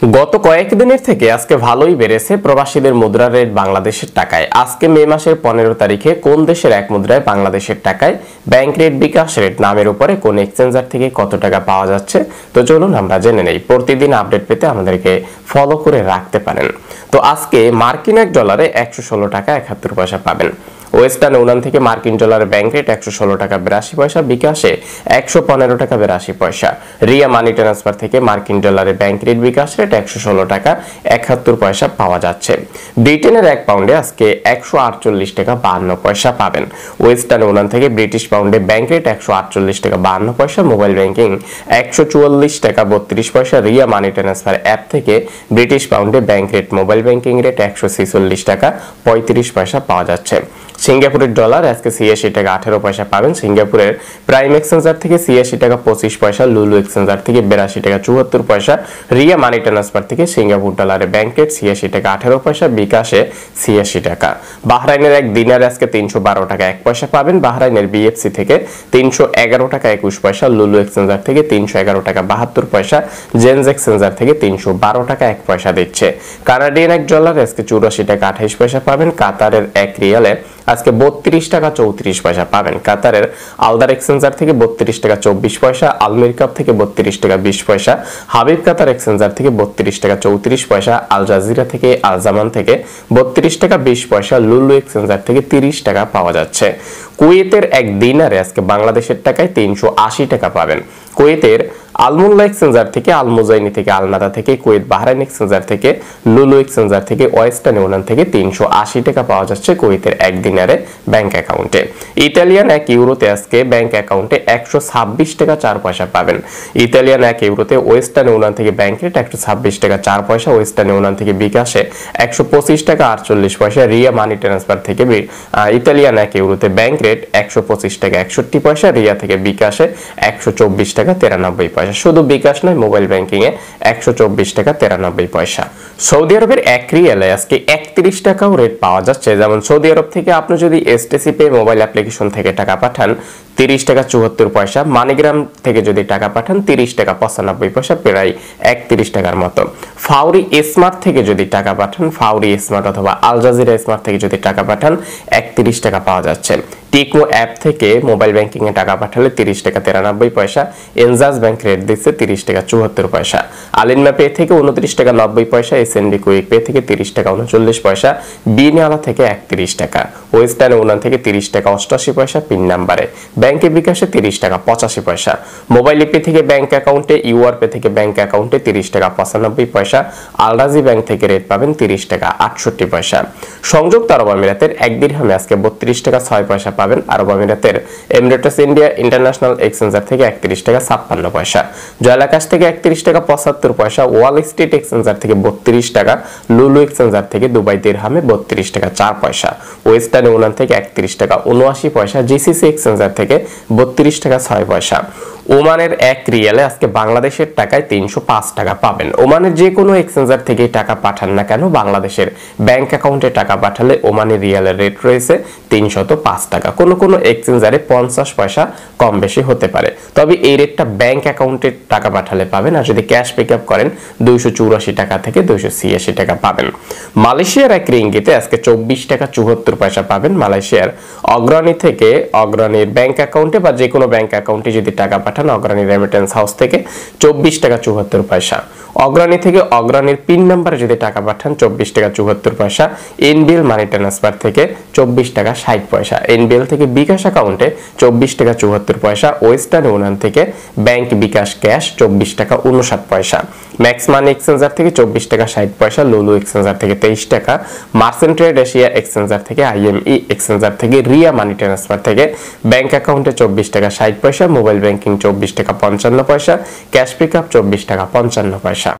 গত কয়েকদিনের থেকে আজকে ভালোই বেড়েছে প্রবাসীদের মুদ্রা রেট বাংলাদেশের টাকায়। আজকে মে মাসের 15 তারিখে কোন দেশের এক মুদ্রায় বাংলাদেশের টাকায় ব্যাংক রেট বিকাশ রেট নামের উপরে কোন এক্সচেঞ্জার থেকে কত টাকা পাওয়া যাচ্ছে, তো চলুন আমরা জেনে নেই। প্রতিদিন আপডেট পেতে আমাদেরকে ফলো করে রাখতে পারেন। তো আজকে মার্কিন এক ডলারে 116 টাকা 71 পয়সা পাবেন। ওয়েস্টার্ন ইউনিয়ন থেকে মার্কিন ডলারের ব্যাংক রেট 116 টাকা 82 পয়সা, বিকাশে 115 টাকা 82 পয়সা। রিয়া মানি ট্রান্সফার থেকে মার্কিন ডলারের ব্যাংক রেট বিকাশ রেট 116 টাকা 71 পয়সা পাওয়া যাচ্ছে। ব্রিটেনের এক পাউন্ডে আজকে 148 টাকা 52 পয়সা পাবেন। ওয়েস্টার্ন ইউনিয়ন থেকে ব্রিটিশ পাউন্ডে ব্যাংক রেট 148 টাকা 52 পয়সা। মোবাইল ব্যাংকিং 144 টাকা 32 পয়সা। রিয়া মানি ট্রান্সফার অ্যাপ থেকে ব্রিটিশ পাউন্ডে bank rate mobile banking rate 146 টাকা 35 পয়সা পাওয়া যাচ্ছে। সিঙ্গাপুরের ডলার আজকে 86 টাকা 18 পয়সা পাবেন। সিঙ্গাপুরের প্রাইম এক্সচেঞ্জার থেকে 86 টাকা 25 পয়সা। লুলু এক্সচেঞ্জার থেকে 82 টাকা 74 পয়সা। রিয়া মানি ট্রান্সফার থেকে সিঙ্গাপুর ডলারের ব্যাংক রেট 86 টাকা 18 পয়সা, বিকাশে 86 টাকা। বাহরাইনের এক দিনার আজকে 312 টাকা 1 পয়সা পাবেন। বাহরাইনের বিএফসি থেকে 311 টাকা 21 পয়সা। লুলু এক্সচেঞ্জার থেকে 311 টাকা 72 পয়সা। জেন্স এক্সচেঞ্জার থেকে 312 টাকা 1 পয়সা দিচ্ছে। কানাডিয়ান এক ডলার আজকে 84 টাকা 28 পয়সা পাবেন। কাতারের এক রিয়ালে আজকে 32 টাকা 34 পয়সা পাবেন। কাতারের আলদার এক্সচেঞ্জার থেকে 32 টাকা 24 পয়সা। আলমির কাপ থেকে 32 টাকা 20 পয়সা। হাবিব কাতার এক্সচেঞ্জার থেকে 32 টাকা 34 পয়সা। আল জাজিরা থেকে আল জামান থেকে 32 টাকা 20 পয়সা। লুলু এক্সচেঞ্জার থেকে 30 টাকা পাওয়া যাচ্ছে। কুয়েতের এক দিনারে আজকে বাংলাদেশের টাকায় 380 টাকা পাবেন। কুয়েতের আলমুল্লা এক্সচেঞ্জার থেকে, আলমুজাইনি থেকে, আলনাদা থেকে, কুয়েত বাহরাইন এক্সচেঞ্জার থেকে, লুলু এক্সচেঞ্জার থেকে, ওয়েস্টার্ন ইউনিয়ন থেকে 380 টাকা পাওয়া যাচ্ছে কুয়েতের এক দিনারে ব্যাংক অ্যাকাউন্টে। ইতালিয়ান এক ইউরোতে আজকে ব্যাংক অ্যাকাউন্টে 126 টাকা 4 পয়সা পাবেন। ইতালিয়ান এক ইউরোতে ওয়েস্টার্ন ইউনিয়ন থেকে ব্যাংক রেট 126 টাকা 4 পয়সা। ওয়েস্টার্ন ইউনিয়ন থেকে বিকাশে 125 টাকা 48 পয়সা। রিয়া মানি ট্রান্সফার থেকে ইতালিয়ান এক ইউরোতে ব্যাংক রেট 125 টাকা 61 পয়সা। রিয়া থেকে বিকাশে 124 টাকা 93 পয়সা। শুধু বিকাশ নয়, মোবাইল ব্যাংকিং এ 124 টাকা 93 পয়সা। সৌদি আরবের এক রিয়ালে আজকে 31 টাকাও রেট পাওয়া যাচ্ছে। যেমন সৌদি আরব থেকে আপনি যদি এসটিসি পে মোবাইল অ্যাপ্লিকেশন থেকে টাকা পাঠান 30 টাকা 74 পয়সা। মানিগ্রাম থেকে যদি টাকা পাঠান 30 টাকা 95 পয়সা, প্রায় 31 টাকার মতো। ফাউরি স্মার্ট থেকে যদি টাকা পাঠান, ফাউরি স্মার্ট অথবা আল জাজিরা স্মার্ট থেকে যদি টাকা পাঠান 31 টাকা পাওয়া যাচ্ছে। টিকমো অ্যাপ থেকে মোবাইল ব্যাংকিং এ টাকা পাঠালে 30 টাকা 93 পয়সা। এনজাস ব্যাংক রেট দিচ্ছে 30 টাকা 74 পয়সা। আলিনমা পে থেকে 29 টাকা 90 পয়সা। এসএনবি কুইক পে থেকে 30 টাকা 39 পয়সা। বিনিয়ালা থেকে 31 টাকা। ওয়েস্টার্ন ইউনিয়ন থেকে 30 টাকা 88 পয়সা পিন নাম্বারে। ব্যাংকে বিকাশে 30 টাকা 85 পয়সা। মোবাইল পে থেকে ব্যাংক অ্যাকাউন্টে, ইউআর পে থেকে ব্যাংক অ্যাকাউন্টে 30 টাকা 95 পয়সা। আলরাজি ব্যাংক থেকে রেট পাবেন 30 টাকা 68 পয়সা। সংযুক্ত আরব আমিরাতের এক দিরহামে আজকে 32 টাকা 6 পয়সা পাবেন। আরব আমিরাতের এমিরেটস ইন্ডিয়া ইন্টারন্যাশনাল এক্সচেঞ্জার থেকে 31 টাকা 56 পয়সা। জয়লাকাশ থেকে 31 টাকা 75 পয়সা। ওয়াল স্ট্রিট এক্সচেঞ্জার থেকে 32 টাকা। লুলু এক্সচেঞ্জার থেকে দুবাই দিরহামে 32 টাকা 4 পয়সা। ওয়েস্টার্ন ইউনিয়ন থেকে 31 টাকা 79 পয়সা। জিসিসি এক্সচেঞ্জার থেকে 32 টাকা 6 পয়সা। ওমানের এক রিয়ালে আজকে বাংলাদেশের টাকায় 305 টাকা পাবেন। ওমানের যে কোনো এক্সচেঞ্জার থেকে টাকা পাঠান না কেন, বাংলাদেশের ব্যাংক অ্যাকাউন্টে টাকা পাঠালে ওমানের রিয়ালের রেট রয়েছে 305 টাকা। কোনো কোনো এক্সচেঞ্জারে 50 পয়সা কম বেশি হতে পারে, তবে এই রেটটা ব্যাংক অ্যাকাউন্টে টাকা পাঠালে পাবেন। আর যদি ক্যাশ পিকআপ করেন 284 টাকা থেকে 286 টাকা পাবেন। মালয়েশিয়ার এক রিঙ্গিতে আজকে 24 টাকা 74 পয়সা পাবেন। মালয়েশিয়ার অগ্রণী থেকে, অগ্রণীর ব্যাংক অ্যাকাউন্টে বা যে কোনো ব্যাংক অ্যাকাউন্টে যদি টাকা পাঠান অগ্রণী রেমিটেন্স হাউস থেকে 24 টাকা 74 পয়সা। অগ্রণী থেকে অগ্রণীর পিন নাম্বারে যদি টাকা পাঠান 24 টাকা 74 পয়সা। এনবিএল মানি ট্রান্সফার থেকে 24 টাকা 60 পয়সা। এনবিএল থেকে বিকাশ অ্যাকাউন্টে 24 টাকা 74 পয়সা। ওয়েস্টার্ন ইউনিয়ন থেকে ব্যাংক বিকাশ ক্যাশ 24 টাকা 59 পয়সা। ম্যাক্স মানি এক্সচেঞ্জার থেকে 24 টাকা 60 পয়সা। লুলু এক্সচেঞ্জার থেকে 23 টাকা। মার্চেন্ট ট্রেড এশিয়া এক্সচেঞ্জার থেকে, আইএমই এক্সচেঞ্জার থেকে, রিয়া মানি ট্রান্সফার থেকে ব্যাংক অ্যাকাউন্টে 24 টাকা 60 পয়সা। মোবাইল ব্যাংকিং 24 টাকা 55 পয়সা। ক্যাশ পিকআপ 24 টাকা 55 পয়সা।